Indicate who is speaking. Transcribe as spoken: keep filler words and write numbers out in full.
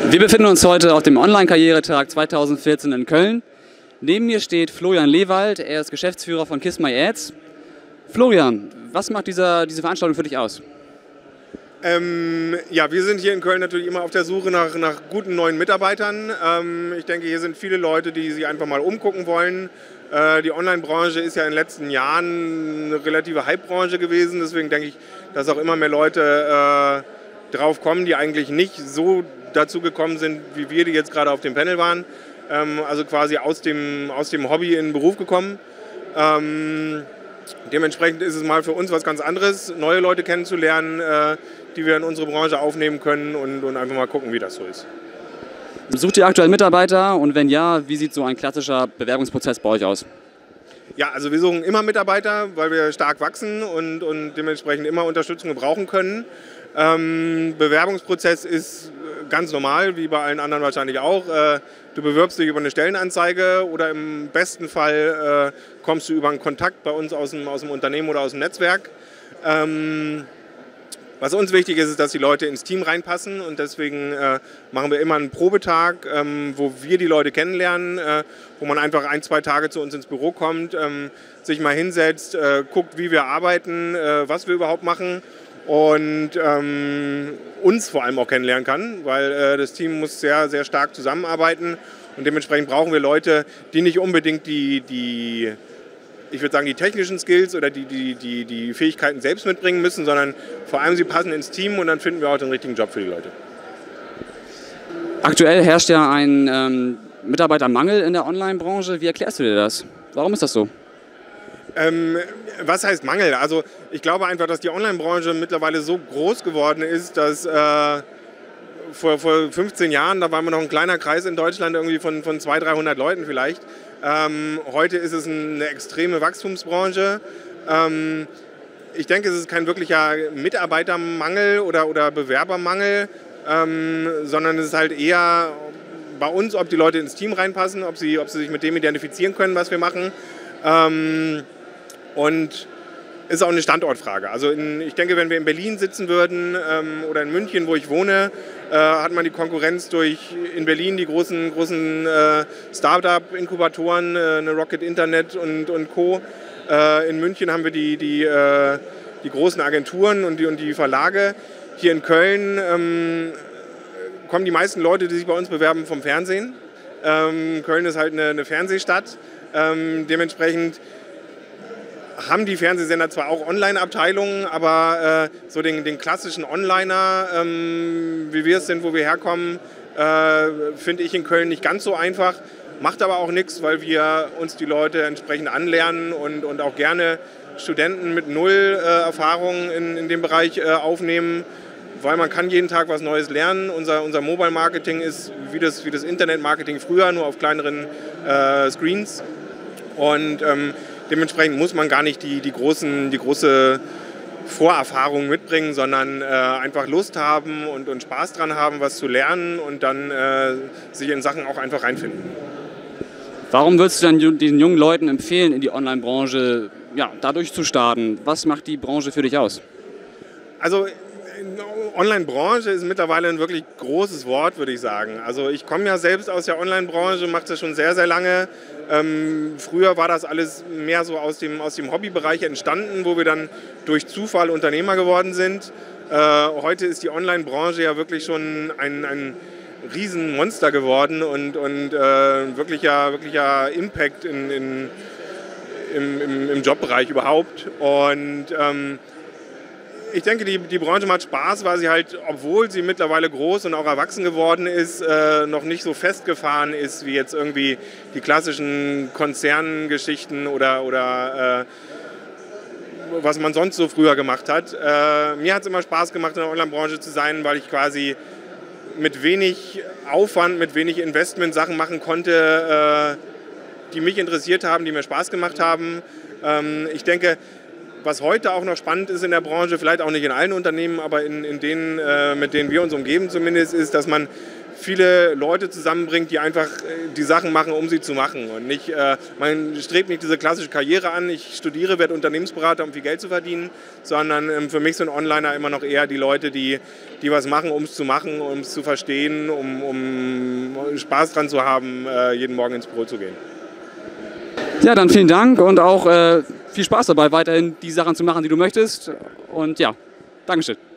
Speaker 1: Wir befinden uns heute auf dem Online-Karrieretag zweitausendvierzehn in Köln. Neben mir steht Florian Lewald, er ist Geschäftsführer von Kiss My Ads. Florian, was macht dieser, diese Veranstaltung für dich aus?
Speaker 2: Ähm, ja, wir sind hier in Köln natürlich immer auf der Suche nach, nach guten neuen Mitarbeitern. Ähm, ich denke, hier sind viele Leute, die sich einfach mal umgucken wollen. Äh, die Online-Branche ist ja in den letzten Jahren eine relative Hype-Branche gewesen. Deswegen denke ich, dass auch immer mehr Leute äh, drauf kommen, die eigentlich nicht so dazu gekommen sind, wie wir, die jetzt gerade auf dem Panel waren. Ähm, also quasi aus dem, aus dem Hobby in den Beruf gekommen. Ähm, dementsprechend ist es mal für uns was ganz anderes, neue Leute kennenzulernen, äh, die wir in unsere Branche aufnehmen können und, und einfach mal gucken, wie das so ist.
Speaker 1: Sucht ihr aktuell Mitarbeiter und wenn ja, wie sieht so ein klassischer Bewerbungsprozess bei euch aus?
Speaker 2: Ja, also wir suchen immer Mitarbeiter, weil wir stark wachsen und, und dementsprechend immer Unterstützung gebrauchen können. Ähm, Bewerbungsprozess ist ganz normal, wie bei allen anderen wahrscheinlich auch. Äh, du bewirbst dich über eine Stellenanzeige oder im besten Fall äh, kommst du über einen Kontakt bei uns aus dem, aus dem Unternehmen oder aus dem Netzwerk. Ähm, Was uns wichtig ist, ist, dass die Leute ins Team reinpassen und deswegen äh, machen wir immer einen Probetag, ähm, wo wir die Leute kennenlernen, äh, wo man einfach ein, zwei Tage zu uns ins Büro kommt, ähm, sich mal hinsetzt, äh, guckt, wie wir arbeiten, äh, was wir überhaupt machen und ähm, uns vor allem auch kennenlernen kann, weil äh, das Team muss sehr, sehr stark zusammenarbeiten und dementsprechend brauchen wir Leute, die nicht unbedingt die, die ich würde sagen, die technischen Skills oder die, die, die, die Fähigkeiten selbst mitbringen müssen, sondern vor allem sie passen ins Team und dann finden wir auch den richtigen Job für die Leute.
Speaker 1: Aktuell herrscht ja ein ähm, Mitarbeitermangel in der Online-Branche. Wie erklärst du dir das? Warum ist das so?
Speaker 2: Ähm, was heißt Mangel? Also ich glaube einfach, dass die Online-Branche mittlerweile so groß geworden ist, dass äh, vor, vor fünfzehn Jahren, da waren wir noch ein kleiner Kreis in Deutschland, irgendwie von, von zweihundert, dreihundert Leuten vielleicht. Ähm, heute ist es eine extreme Wachstumsbranche. Ähm, ich denke, es ist kein wirklicher Mitarbeitermangel oder, oder Bewerbermangel, ähm, sondern es ist halt eher bei uns, ob die Leute ins Team reinpassen, ob sie, ob sie sich mit dem identifizieren können, was wir machen. Ähm, und ist auch eine Standortfrage. Also in, ich denke, wenn wir in Berlin sitzen würden ähm, oder in München, wo ich wohne, äh, hat man die Konkurrenz durch in Berlin die großen, großen äh, Start-up-Inkubatoren, äh, eine Rocket Internet und, und Co. Äh, in München haben wir die, die, äh, die großen Agenturen und die, und die Verlage. Hier in Köln ähm, kommen die meisten Leute, die sich bei uns bewerben, vom Fernsehen. Ähm, Köln ist halt eine, eine Fernsehstadt. Ähm, dementsprechend haben die Fernsehsender zwar auch Online-Abteilungen, aber äh, so den, den klassischen Onliner, ähm, wie wir es sind, wo wir herkommen, äh, finde ich in Köln nicht ganz so einfach. Macht aber auch nichts, weil wir uns die Leute entsprechend anlernen und, und auch gerne Studenten mit null äh, Erfahrung in, in dem Bereich äh, aufnehmen, weil man kann jeden Tag was Neues lernen. Unser, unser Mobile-Marketing ist wie das, wie das Internet-Marketing früher, nur auf kleineren äh, Screens. Und ähm, dementsprechend muss man gar nicht die, die, großen, die große Vorerfahrung mitbringen, sondern äh, einfach Lust haben und, und Spaß dran haben, was zu lernen und dann äh, sich in Sachen auch einfach reinfinden.
Speaker 1: Warum würdest du dann diesen jungen Leuten empfehlen, in die Online-Branche ja, dadurch zu starten? Was macht die Branche für dich aus?
Speaker 2: Also Online-Branche ist mittlerweile ein wirklich großes Wort, würde ich sagen. Also ich komme ja selbst aus der Online-Branche, mache das schon sehr, sehr lange. Ähm, früher war das alles mehr so aus dem, aus dem Hobbybereich entstanden, wo wir dann durch Zufall Unternehmer geworden sind. Äh, heute ist die Online-Branche ja wirklich schon ein, ein Riesenmonster geworden und, und äh, wirklicher, wirklicher Impact in, in, im, im, im Jobbereich überhaupt. Und ähm, ich denke, die, die Branche macht Spaß, weil sie halt, obwohl sie mittlerweile groß und auch erwachsen geworden ist, äh, noch nicht so festgefahren ist wie jetzt irgendwie die klassischen Konzerngeschichten oder, oder äh, was man sonst so früher gemacht hat. Äh, mir hat es immer Spaß gemacht, in der Online-Branche zu sein, weil ich quasi mit wenig Aufwand, mit wenig Investment Sachen machen konnte, äh, die mich interessiert haben, die mir Spaß gemacht haben. Ähm, ich denke, was heute auch noch spannend ist in der Branche, vielleicht auch nicht in allen Unternehmen, aber in, in denen, äh, mit denen wir uns umgeben zumindest, ist, dass man viele Leute zusammenbringt, die einfach äh, die Sachen machen, um sie zu machen. Und nicht, äh, man strebt nicht diese klassische Karriere an, ich studiere, werde Unternehmensberater, um viel Geld zu verdienen, sondern ähm, für mich sind Onliner immer noch eher die Leute, die, die was machen, um es zu machen, um es zu verstehen, um, um Spaß dran zu haben, äh, jeden Morgen ins Büro zu gehen.
Speaker 1: Ja, dann vielen Dank und auch äh, viel Spaß dabei, weiterhin die Sachen zu machen, die du möchtest. Und ja, Dankeschön.